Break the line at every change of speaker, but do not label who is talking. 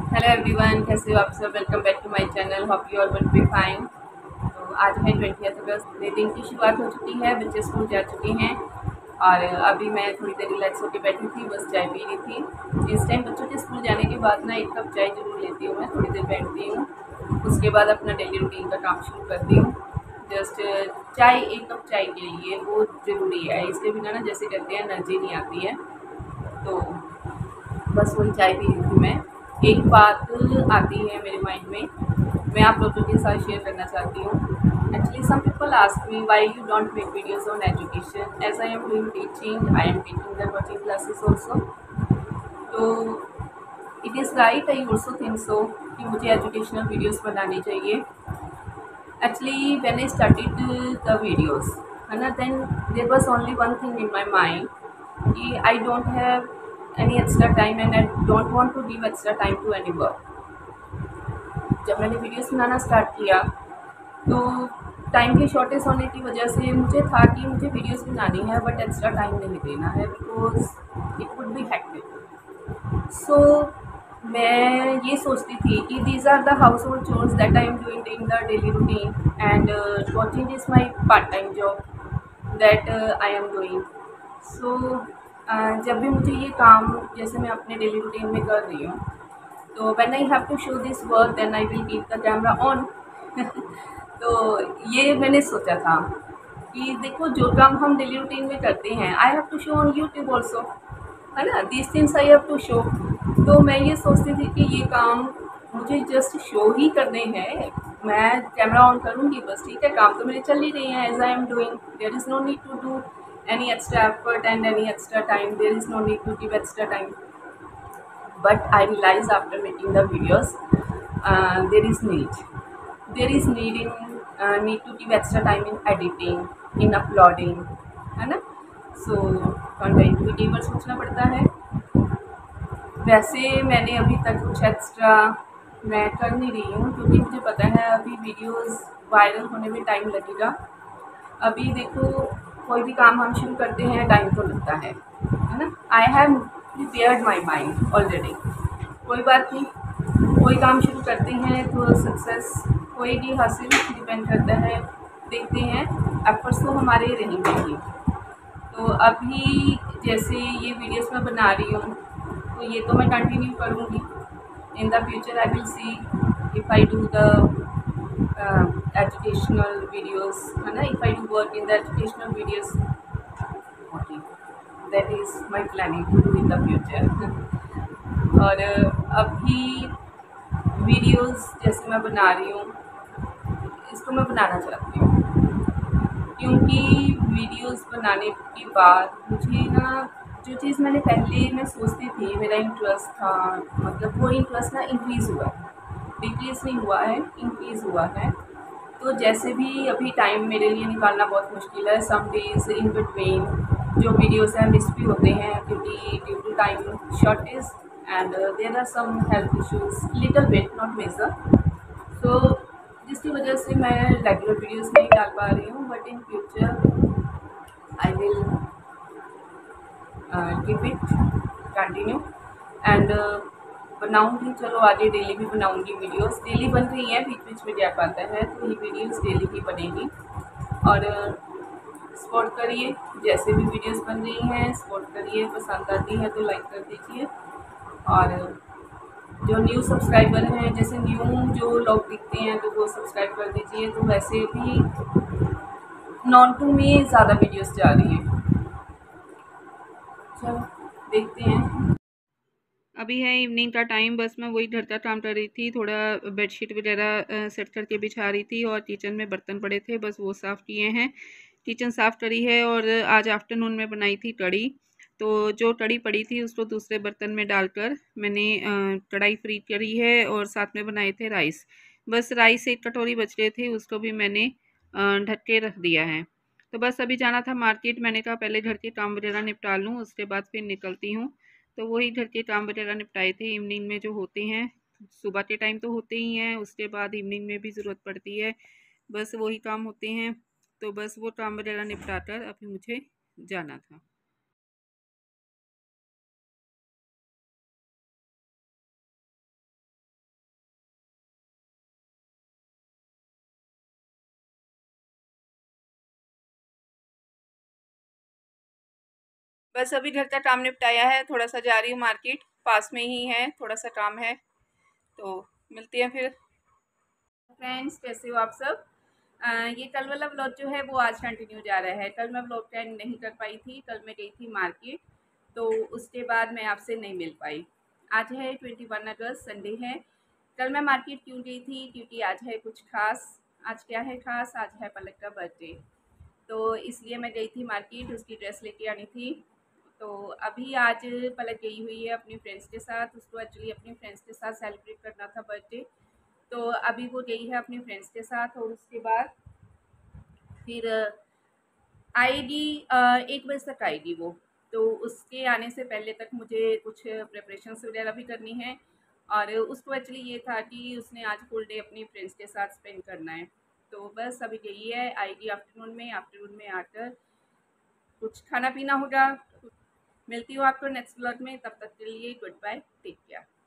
Hello everyone, कैसे हो आप सब। Welcome back to my channel. Hope you all will be fine. तो आज है 20 अगस्त। मेरे दिन की शुरुआत हो चुकी है, बच्चे स्कूल जा चुके हैं और अभी मैं थोड़ी देर रिलैक्स होकर बैठी थी, बस चाय पी रही थी। इस टाइम बच्चों के स्कूल जाने के बाद ना एक कप चाय ज़रूर लेती हूँ मैं, थोड़ी देर बैठती हूँ, उसके बाद अपना डेली रूटीन का काम शुरू करती हूँ। जस्ट चाय, एक कप चाय के लिए वो ज़रूरी है, इसके बिना ना जैसे कहते हैं एनर्जी नहीं आती है। तो बस वही चाय पी रही थी मैं। एक बात आती है मेरे माइंड में, मैं आप लोगों के साथ शेयर करना चाहती हूँ। Actually some people ask me why you don't make videos on education, as I am doing teaching, I am teaching the coaching classes also. तो it is right, I also think so कि मुझे educational videos बनानी चाहिए। Actually when I started the videos, है ना, then there was only one thing in my mind कि I don't have any extra time and I don't want to give extra time to any work. जब मैंने videos बनाना start किया तो time की shortage होने की वजह से मुझे था कि मुझे वीडियोस बनानी है बट एक्स्ट्रा टाइम नहीं देना है, because it would be hectic. So मैं ये सोचती थी कि these are the household chores that I am doing in the daily routine, and watching is my part time job that I am doing. So जब भी मुझे ये काम जैसे मैं अपने डेली रूटीन में कर रही हूँ, तो when I have to show this work then I will keep the camera on. तो ये मैंने सोचा था कि देखो जो काम हम डेली रूटीन में करते हैं, I have to show on YouTube also, है ना, this things I have to show. तो मैं ये सोचती थी कि ये काम मुझे जस्ट शो ही करने हैं, मैं कैमरा ऑन करूँगी बस, ठीक है, काम तो मेरे चल ही रही हैं as I am doing, there is no need to do any extra effort and any extra time, there is no need to give extra time. But I realize after making the videos, there is need in need to give extra time in editing, in uploading, है ना। So content भी कई बार सोचना पड़ता है। वैसे मैंने अभी तक कुछ एक्स्ट्रा मैं कर नहीं रही हूँ, क्योंकि मुझे पता है अभी वीडियोस वायरल होने में टाइम लगेगा। अभी देखो, कोई भी काम हम शुरू करते हैं टाइम तो लगता है ना। I have prepared my mind already. कोई बात नहीं, कोई काम शुरू करते हैं तो सक्सेस होएगी हासिल, डिपेंड करता है, देखते हैं, एफर्ट्स तो हमारे रहेंगे ही। तो अभी जैसे ये वीडियोस मैं बना रही हूँ तो ये तो मैं कंटिन्यू करूँगी। In the future I will see if I do the educational videos, है ना, if I do work in the educational videos, okay, that is my planning to do in the future. और अभी videos जैसे मैं बना रही हूँ, इसको मैं बनाना चाहती हूँ, क्योंकि वीडियोस बनाने के बाद मुझे ना, जो चीज़ मैंने पहले मैं सोचती थी, मेरा इंटरेस्ट था, मतलब वो इंटरेस्ट ना इंक्रीज़ हुआ है, डिक्रीज़ नहीं हुआ है, इंक्रीज़ हुआ है। तो जैसे भी अभी टाइम मेरे लिए निकालना बहुत मुश्किल है, सम डेज़ इन बिटवीन जो वीडियोस हैं मिस भी होते हैं, क्योंकि due to time shortage and there are some health issues, little bit, not major. So जिसकी वजह से मैं रेगुलर वीडियोस नहीं डाल पा रही हूँ, but in future I will keep it continue and बनाऊँगी। चलो आगे डेली भी बनाऊँगी, वीडियोस डेली बन रही हैं, बीच बीच में गैप आता है, तो ये वीडियोस डेली ही बनेगी। और सपोर्ट करिए, जैसे भी वीडियोस बन रही हैं सपोर्ट करिए, पसंद आती है तो लाइक कर दीजिए। और जो न्यू सब्सक्राइबर हैं, जैसे न्यू जो लोग दिखते हैं तो वो सब्सक्राइब कर दीजिए। तो वैसे भी नॉन टू में ज़्यादा वीडियोस जा रही हैं, चलो देखते हैं। अभी है इवनिंग का टाइम, बस मैं वही घर का काम कर रही थी, थोड़ा बेडशीट वगैरह सेट करके बिछा रही थी, और किचन में बर्तन पड़े थे, बस वो साफ़ किए हैं, किचन साफ़ करी है। और आज आफ्टरनून में बनाई थी कढ़ी, तो जो कढ़ी पड़ी थी उसको दूसरे बर्तन में डालकर मैंने कढ़ाई फ्री करी है, और साथ में बनाए थे राइस। बस राइस एक कटोरी बच गए थे, उसको भी मैंने ढक के रख दिया है। तो बस अभी जाना था मार्केट, मैंने कहा पहले घर के काम वगैरह निपटा लूँ, उसके बाद फिर निकलती हूँ। तो वही घर के काम वगैरह निपटाए थे, इवनिंग में जो होते हैं, सुबह के टाइम तो होते ही हैं, उसके बाद इवनिंग में भी ज़रूरत पड़ती है, बस वही काम होते हैं। तो बस वो काम वगैरह निपटा कर अभी मुझे जाना था। बस अभी घर का काम निपटाया है, थोड़ा सा जा रही हूँ मार्केट, पास में ही है, थोड़ा सा काम है, तो मिलते हैं फिर। फ्रेंड्स, कैसे हो आप सब? ये कल वाला व्लॉग जो है वो आज कंटिन्यू जा रहा है। कल मैं व्लॉग एंड नहीं कर पाई थी, कल मैं गई थी मार्केट, तो उसके बाद मैं आपसे नहीं मिल पाई। आज है 21 अगस्त, संडे है। कल मैं मार्केट क्यों गई थी? क्योंकि आज है कुछ खास। आज क्या है खास? आज है पलक का बर्थडे, तो इसलिए मैं गई थी मार्केट, उसकी ड्रेस लेके आनी थी। तो अभी आज पलक गई हुई है अपनी फ्रेंड्स के साथ, उसको एक्चुअली अपनी फ्रेंड्स के साथ सेलिब्रेट करना था बर्थडे। तो अभी वो गई है अपनी फ्रेंड्स के साथ, और उसके बाद फिर आएगी, 1 बजे तक आएगी वो। तो उसके आने से पहले तक मुझे कुछ प्रिपरेशंस वगैरह भी करनी है। और उसको एक्चुअली ये था कि उसने आज फुल डे अपनी फ्रेंड्स के साथ स्पेंड करना है। तो बस अभी गई है, आएगी आफ्टरनून में। आफ्टरनून में आकर कुछ खाना पीना होगा। मिलती हूँ आपको नेक्स्ट व्लॉग में, तब तक के लिए गुड बाय, टेक केयर।